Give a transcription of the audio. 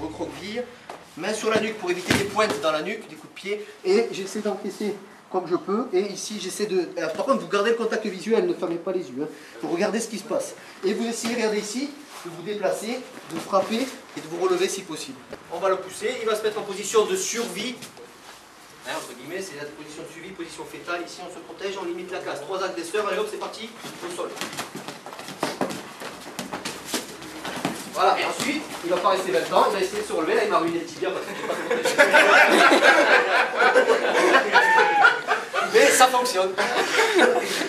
recroqueville, main sur la nuque pour éviter des pointes dans la nuque, des coups de pied, et j'essaie d'encaisser comme je peux, et ici j'essaie de... Par contre vous gardez le contact visuel, ne fermez pas les yeux, hein. Vous regardez ce qui se passe. Et vous essayez, regardez ici, de vous déplacer, de frapper et de vous relever si possible. On va le pousser, il va se mettre en position de survie, hein, entre guillemets, c'est la position de suivi, position fétale, ici on se protège, on limite la casse. 3 agresseurs, allez hop, c'est parti, au sol. Voilà, et ensuite, il va pas rester longtemps, il va essayer de se relever, là il m'a ruiné le tibia parce que je ne pas protégé. Mais ça fonctionne.